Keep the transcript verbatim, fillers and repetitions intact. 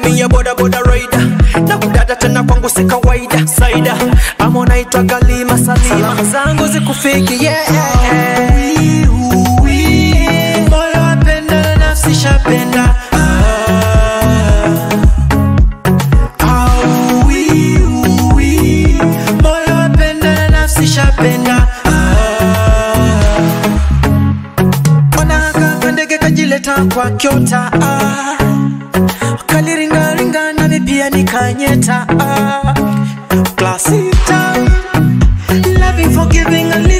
mi ya boda boda rider. Na kudada tena kwangu si kawaida. Saida, amo naitwa Kalima Salima. Salamu zangu zikufiki, yeah, yeah, yeah. Moyo wapenda na nafsi shapenda. Moyo wapenda na nafsi shapenda. Kajileta kwa kyota, ah. Kaliringa ringa na mipia nikanyeta, ah. Classy time, loving, forgiving and